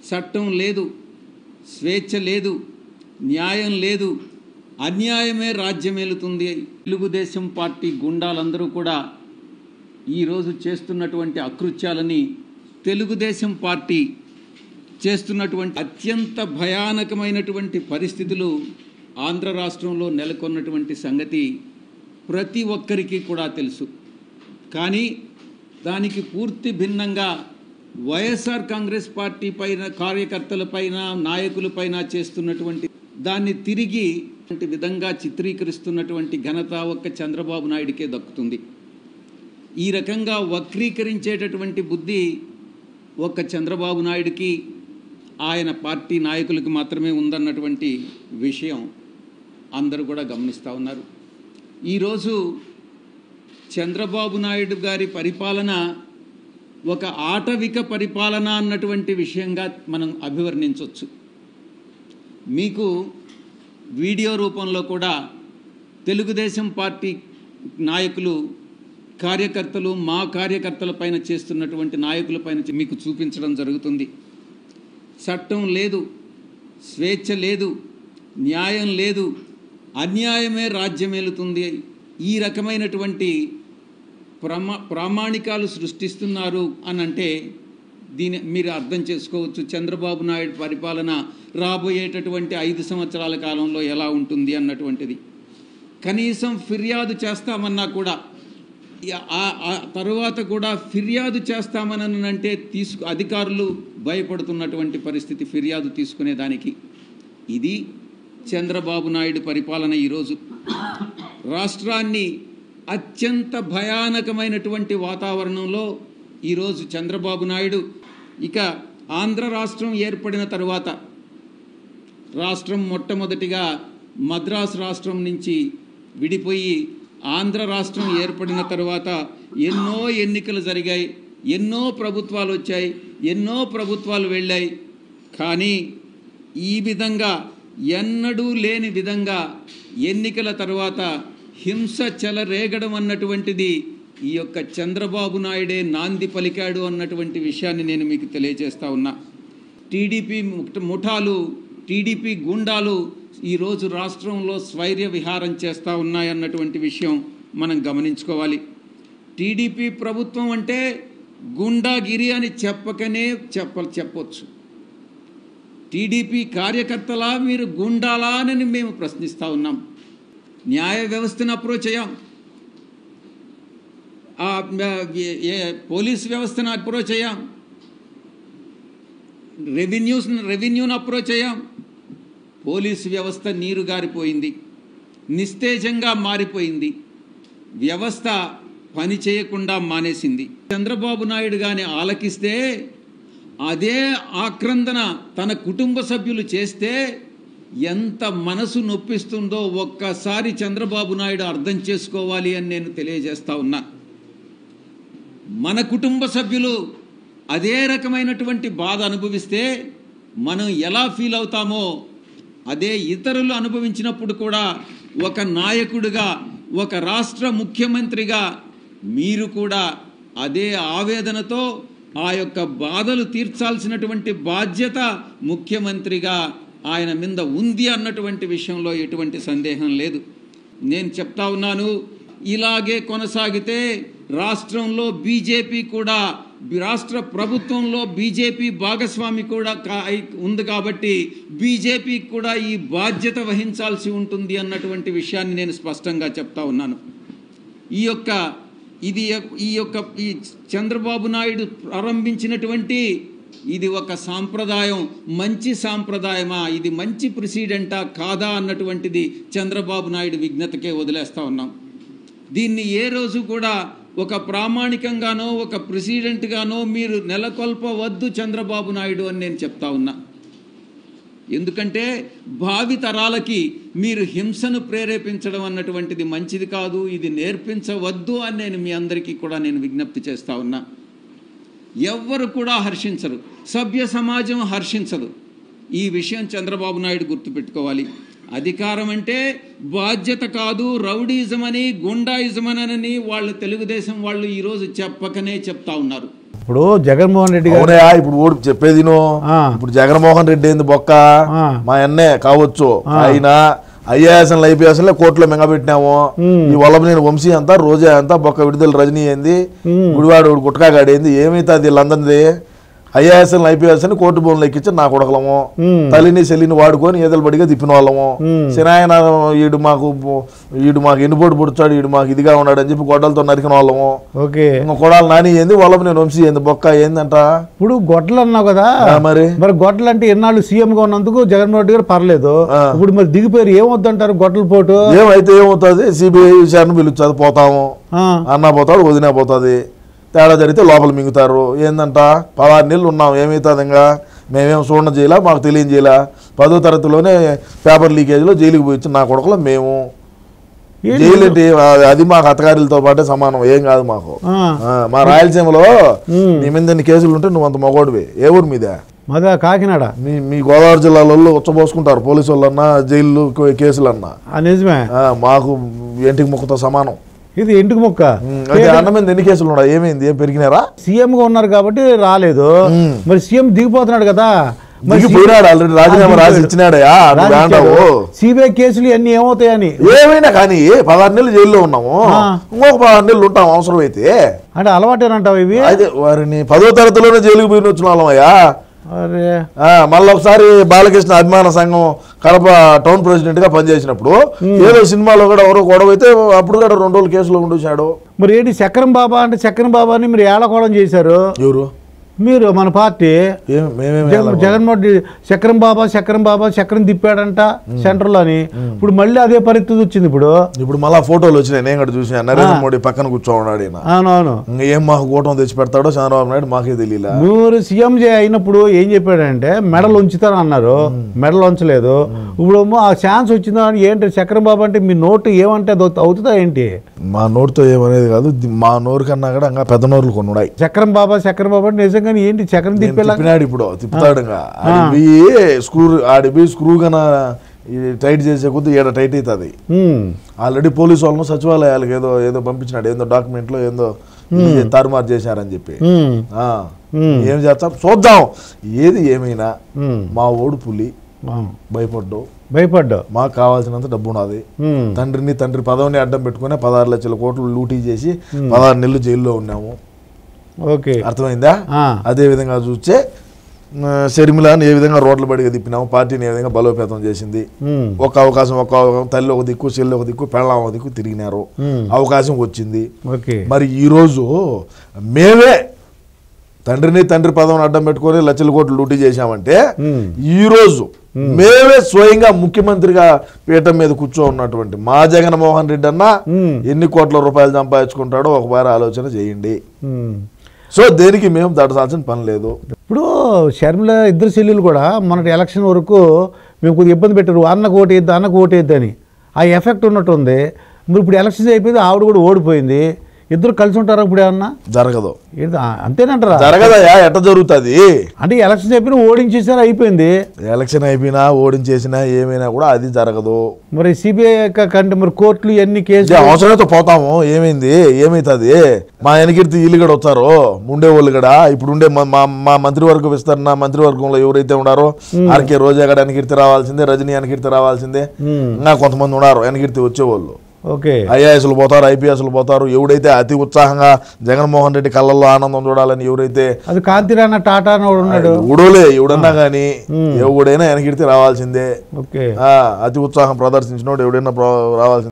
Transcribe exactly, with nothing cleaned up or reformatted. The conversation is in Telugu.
చట్టం లేదు, స్వేచ్ఛ లేదు, న్యాయం లేదు, అన్యాయమే రాజ్యమేలుతుంది. తెలుగుదేశం పార్టీ గుండాలందరూ కూడా ఈరోజు చేస్తున్నటువంటి అకృత్యాలని, తెలుగుదేశం పార్టీ చేస్తున్నటువంటి అత్యంత భయానకమైనటువంటి పరిస్థితులు ఆంధ్ర రాష్ట్రంలో నెలకొన్నటువంటి సంగతి ప్రతి ఒక్కరికి కూడా తెలుసు. కానీ దానికి పూర్తి భిన్నంగా వైఎస్ఆర్ కాంగ్రెస్ పార్టీ పైన, కార్యకర్తలపైన, నాయకులపైన చేస్తున్నటువంటి దాన్ని తిరిగి విధంగా చిత్రీకరిస్తున్నటువంటి ఘనత ఒక్క చంద్రబాబు నాయుడికే దక్కుతుంది. ఈ రకంగా వక్రీకరించేటటువంటి బుద్ధి ఒక్క చంద్రబాబు నాయుడికి, ఆయన పార్టీ నాయకులకు మాత్రమే ఉందన్నటువంటి విషయం అందరూ కూడా గమనిస్తూ ఉన్నారు. ఈరోజు చంద్రబాబు నాయుడు గారి పరిపాలన ఒక ఆటవిక పరిపాలన అన్నటువంటి విషయంగా మనం అభివర్ణించవచ్చు. మీకు వీడియో రూపంలో కూడా తెలుగుదేశం పార్టీ నాయకులు, కార్యకర్తలు, మా కార్యకర్తల పైన చేస్తున్నటువంటి నాయకుల పైన మీకు చూపించడం జరుగుతుంది. చట్టం లేదు, స్వేచ్ఛ లేదు, న్యాయం లేదు, అన్యాయమే రాజ్యమేలుతుంది. ఈ రకమైనటువంటి ప్రమా ప్రామాణికాలు సృష్టిస్తున్నారు అని అంటే దీని మీరు అర్థం చేసుకోవచ్చు చంద్రబాబు నాయుడు పరిపాలన రాబోయేటటువంటి ఐదు సంవత్సరాల కాలంలో ఎలా ఉంటుంది అన్నటువంటిది. కనీసం ఫిర్యాదు చేస్తామన్నా కూడా, ఆ తర్వాత కూడా ఫిర్యాదు చేస్తామని అంటే తీసుకు అధికారులు భయపడుతున్నటువంటి పరిస్థితి ఫిర్యాదు తీసుకునేదానికి. ఇది చంద్రబాబు నాయుడు పరిపాలన. ఈరోజు రాష్ట్రాన్ని అత్యంత భయానకమైనటువంటి వాతావరణంలో ఈరోజు చంద్రబాబు నాయుడు, ఇక ఆంధ్ర రాష్ట్రం ఏర్పడిన తరువాత రాష్ట్రం మొట్టమొదటిగా మద్రాసు రాష్ట్రం నుంచి విడిపోయి ఆంధ్ర రాష్ట్రం ఏర్పడిన తర్వాత ఎన్నో ఎన్నికలు జరిగాయి, ఎన్నో ప్రభుత్వాలు వచ్చాయి, ఎన్నో ప్రభుత్వాలు వెళ్ళాయి. కానీ ఈ విధంగా ఎన్నడూ లేని విధంగా ఎన్నికల తర్వాత హింస చెలరేగడం అన్నటువంటిది ఈ యొక్క చంద్రబాబు నాయుడే నాంది పలికాడు అన్నటువంటి విషయాన్ని నేను మీకు తెలియజేస్తా ఉన్నా. టీడీపీ ముఠాలు, టీడీపీ గుండాలు ఈరోజు రాష్ట్రంలో స్వైర్య విహారం చేస్తూ ఉన్నాయన్నటువంటి విషయం మనం గమనించుకోవాలి. టీడీపీ ప్రభుత్వం అంటే గుండాగిరి అని చెప్పకనే చెప్ప చెప్పొచ్చు. టీడీపీ కార్యకర్తలా మీరు గుండాలా అని మేము ప్రశ్నిస్తూ ఉన్నాం. న్యాయ వ్యవస్థను అప్రోచ్ అయ్యాం, పోలీస్ వ్యవస్థను అప్రోచ్ అయ్యాం, రెవెన్యూస్ రెవెన్యూను అప్రోచ్ అయ్యాం. పోలీసు వ్యవస్థ నీరు గారిపోయింది, నిస్తేజంగా మారిపోయింది, వ్యవస్థ పని చేయకుండా మానేసింది. చంద్రబాబు నాయుడు గాని ఆలకిస్తే అదే ఆక్రందన తన కుటుంబ సభ్యులు చేస్తే ఎంత మనసు నొప్పిస్తుందో ఒక్కసారి చంద్రబాబు నాయుడు అర్థం చేసుకోవాలి అని నేను తెలియజేస్తా ఉన్నా. మన కుటుంబ సభ్యులు అదే రకమైనటువంటి బాధ అనుభవిస్తే మనం ఎలా ఫీల్ అవుతామో అదే ఇతరులు అనుభవించినప్పుడు కూడా ఒక నాయకుడిగా, ఒక రాష్ట్ర ముఖ్యమంత్రిగా మీరు కూడా అదే ఆవేదనతో ఆ యొక్క బాధలు తీర్చాల్సినటువంటి బాధ్యత ముఖ్యమంత్రిగా ఆయన మీద ఉంది అన్నటువంటి విషయంలో ఎటువంటి సందేహం లేదు. నేను చెప్తా ఉన్నాను, ఇలాగే కొనసాగితే రాష్ట్రంలో బీజేపీ కూడా, రాష్ట్ర ప్రభుత్వంలో బీజేపీ భాగస్వామి కూడా ఉంది కాబట్టి బీజేపీకి కూడా ఈ బాధ్యత వహించాల్సి ఉంటుంది అన్నటువంటి విషయాన్ని నేను స్పష్టంగా చెప్తా ఉన్నాను. ఈ యొక్క ఇది ఈ యొక్క ఈ చంద్రబాబు నాయుడు ప్రారంభించినటువంటి ఇది ఒక సాంప్రదాయం, మంచి సాంప్రదాయమా, ఇది మంచి ప్రెసిడెంటా కాదా అన్నటువంటిది చంద్రబాబు నాయుడు విజ్ఞతకే వదిలేస్తూ ఉన్నాం. దీన్ని ఏ రోజు కూడా ఒక ప్రామాణికంగానో ఒక ప్రెసిడెంట్గానో మీరు నెలకొల్పవద్దు చంద్రబాబు నాయుడు అని నేను చెప్తా ఉన్నా. ఎందుకంటే భావి తరాలకి మీరు హింసను ప్రేరేపించడం అన్నటువంటిది మంచిది కాదు, ఇది నేర్పించవద్దు అని నేను మీ అందరికీ కూడా నేను విజ్ఞప్తి చేస్తా ఉన్నా. ఎవ్వరు కూడా హర్షించరు, సభ్య సమాజం హర్షించదు. ఈ విషయం చంద్రబాబు నాయుడు గుర్తుపెట్టుకోవాలి. అధికారం అంటే బాధ్యత కాదు, రౌడీజం అని, గుండాయిజం అని వాళ్ళు తెలుగుదేశం వాళ్ళు ఈరోజు చెప్పకనే చెప్తా ఉన్నారు. ఇప్పుడు జగన్మోహన్ రెడ్డి గారు అవునయా ఇప్పుడు ఓడి చెప్పేది ఇప్పుడు జగన్మోహన్ రెడ్డి ఏంది బొక్క మా అన్నే కావచ్చు ఆయన ఐఏఎస్ ఐపీఎస్ కోర్టులో మింగబెట్టినాము ఈ వల్లభనేని వంశీ అంతా రోజా అంతా బొక్క విడుదల రజనీ ఏంది గుడివాడు గుట్కాగాడు ఏంది ఏమైతుంది వీళ్ళందరిది ఐఏఎస్ ఐపీఎస్ అని కోర్టు బోన్లు ఎక్కించి నా కొడకలము తల్లిని చెల్లిని వాడుకొని ఏదలు బడిగా తిప్పిన వాళ్ళము సినాయన ఈడు మాకు ఈడు మాకు ఎన్నుపోటు పుడుచాడు ఈడు మాకు ఇదిగా ఉన్నాడు అని చెప్పి గొడ్డలతో నరికిన వాళ్ళము ఇంకా కొడాలి నాని ఏంది వల్లభనేని వంశీ ఏంది బొక్క ఏందంట ఇప్పుడు గొడ్డలు అన్నావు కదా మరి మరి గొడ్డలు అంటే ఎన్నాళ్ళు సీఎం గా ఉన్నందుకు జగన్మోహన్ రెడ్డి గారు పర్లేదు ఇప్పుడు మరి దిగిపోయారు ఏమవుతుంటారు గొడ్డల పోటు ఏమైతే ఏమవుతుంది సిబిఐ విచారణ పిలుస్తుంది పోతాము అన్న పోతాడు వదిన పోతుంది తేడా జరిగితే లోపల మింగుతారు ఏందంట పదహారు నెలలు ఉన్నాం ఏమవుతుంది ఇంకా మేమేం చూడడం చేయాల మాకు తెలియజేయాల పదో తరగతిలోనే పేపర్ లీకేజ్లో జైలుకి పోయి నా కొడుకులో మేము జైలు ఏంటి అది మాకు అత్తగారులతో పాటే సమానం ఏం కాదు మాకు మా రాయలసీమలో నీ మీద ఎన్ని కేసులు ఉంటే నువ్వు అంత మగోడివి ఏ ఊరి మీద మదా కాకినాడ మీ మీ గోదావరి జిల్లాలో ఉచ్చబోసుకుంటారు పోలీసు వాళ్ళన్నా జైలు కేసులన్నా నిజమే మాకు ఇంటికి ముక్కతో సమానం ఇది ఇంటికి ముక్క అన్న మీద ఎన్ని కేసులు ఉన్నాయి ఏమైంది ఏం పెరిగినారా సీఎం గా ఉన్నారు కాబట్టి రాలేదు మరి సీఎం దిగిపోతున్నాడు కదా పోయినాడు ఆల్రెడీ రాజీనామా రాసి ఇచ్చినాడయా సిబిఐ కేసులు అన్ని ఏమవుతాయని ఏమైనా కానీ పదహారు నెలలు జైల్లో ఉన్నాము ఇంకొక పదహారు నెలలు ఉంటాం అవసరం అయితే అంటే అలవాటేనంటావు ఇవి అయితే వారిని పదో తరగతిలోనే జైలుకి పోయిన వచ్చిన వాళ్ళమయ్యా అరే మళ్ళీ ఒకసారి బాలకృష్ణ అభిమాన సంఘం కడప టౌన్ ప్రెసిడెంట్ గా పనిచేసినప్పుడు ఏదో సినిమాలో కూడా ఎవరో గొడవ అయితే అప్పుడు కూడా రెండు రోజులు కేసులో ఉండొచ్చాడు మరి ఏంటి చక్రం బాబా అంటే చక్రం బాబాని మీరు ఏళకోవడం చేశారు ఎవరు మీరు మన పార్టీ జగన్మోహన్ రెడ్డి చక్రం బాబా చక్రం బాబా చక్రం తిప్పాడంట సెంటర్ లో అని ఇప్పుడు మళ్ళీ అదే పరిస్థితి వచ్చింది ఇప్పుడు ఇప్పుడు మళ్ళా ఫోటోలు వచ్చినాయి నేను కూడా చూసాను నరేంద్ర మోడీ పక్కన కూర్చోన్నాడు అవునవును ఏం మాకు కూటమి తెచ్చి పెడతాడో చంద్రబాబు నాయుడు మాకే తెలియలే మీరు సీఎం అయినప్పుడు ఏం చెప్పాడంటే మెడల్ ఉంచుతాను అన్నారు మెడల్ ఉంచలేదు ఇప్పుడు ఆ ఛాన్స్ వచ్చిందా అని ఏంటి చక్రం బాబా అంటే మీ నోటు ఏమంటే అవుతుందా ఏంటి మా నోటుతో ఏమనేది కాదు మా నోరు కన్నా కూడా ఇంకా పెద్ద నోరులు కొన్ని ఉన్నాయి చక్రం బాబా చక్రం బాబా నిజంగా ఏంటి చక్రం తిప్పినాడు ఇప్పుడు తిప్పుతాడు స్క్రూ ఆడిపోయి స్క్రూ కన్నా టైట్ చేసే కొద్ది ఏడ టైట్ అవుతుంది ఆల్రెడీ పోలీసు వాళ్ళను సచివాలయాలకు ఏదో ఏదో పంపించినాడు ఏదో డాక్యుమెంట్ లో ఏదో తారుమారు చేశారని చెప్పి ఏం చేస్తాం చూద్దాం ఏది ఏమైనా మా ఓడు పులి భయపడ్డావు భయపడ్డావు మాకు కావాల్సినంత డబ్బు ఉన్నది తండ్రిని తండ్రి పదవిని అడ్డం పెట్టుకుని పదహారు లక్షల కోట్లు లూటీ చేసి పదహారు నెలలు జైల్లో ఉన్నాము ఓకే అర్థమైందా అదే విధంగా చూస్తే షర్మిలాని ఏ విధంగా రోడ్ల బడిగా తిప్పినాము పార్టీని ఏ విధంగా బలోపేతం చేసింది ఒక అవకాశం ఒక తల్లి ఒక దిక్కు చెల్లి ఒక దిక్కు పెళ్ళ ఒక దిక్కు తిరిగినారు అవకాశం వచ్చింది మరి ఈ రోజు మేమే తండ్రిని తండ్రి పదవిని అడ్డం పెట్టుకొని లక్షల కోట్లు లూటీ చేశామంటే ఈ రోజు మేమే స్వయంగా ముఖ్యమంత్రిగా పీఠం మీద కూర్చో ఉన్నటువంటి మా జగన్మోహన్ రెడ్డి అన్న ఎన్ని కోట్ల రూపాయలు సంపాదించుకుంటాడో ఒకసారి ఆలోచన చేయండి సో దేనికి మేము దాటాల్సిన పని లేదు ఇప్పుడు షర్మిల ఇద్దరు చెల్లెలు కూడా మొన్నటి ఎలక్షన్ వరకు మేము కొద్దిగా ఇబ్బంది పెట్టారు అన్నకు ఓటు వేద్దా అన్నకు ఓటు వేద్దని ఆ ఎఫెక్ట్ ఉన్నట్టుంది మీరు ఇప్పుడు ఎలక్షన్స్ అయిపోయింది ఆవిడ కూడా ఓడిపోయింది ఇద్దరు కలిసి ఉంటారా ఇప్పుడు ఏమన్నా జరగదు అంతేనంటారా జరగదయా ఎట్ట జరుగుతుంది అంటే ఎలక్షన్ అయిపోయినా ఓడించేసారా అయిపోయింది ఎలక్షన్ అయిపోయినా ఓడించేసినా ఏమైనా కూడా అది జరగదు మరి సిబిఐ కంటే మరి కోర్టులు ఎన్ని కేసులు అవసరమైతే పోతాము ఏమైంది ఏమైతుంది మా వెనకీర్తి ఇల్లు కూడా వచ్చారు ఉండే వాళ్ళు కూడా ఇప్పుడు ఉండే మా మా మంత్రివర్గ విస్తరణ మంత్రివర్గంలో ఎవరైతే ఉన్నారో ఆర్కే రోజా గడ వెనకీర్తి రావాల్సిందే రజనీ వెనకీర్తి రావాల్సిందే ఇంకా కొంతమంది ఉన్నారు వెనకీర్తి వచ్చేవాళ్ళు ఓకే ఐఏఎస్లు పోతారు ఐపీఎస్లు పోతారు ఎవడైతే అతి ఉత్సాహంగా జగన్మోహన్ రెడ్డి కళ్ళల్లో ఆనందం చూడాలని ఎవరైతే అది కాంతిరాణ టాటా ఉన్నాడు ఎవడోలే ఎవడన్నా కానీ ఎవడైనా వెనకిడితే రావాల్సిందే అతి ఉత్సాహం ప్రదర్శించినోడు ఎవడైనా రావాల్సిందే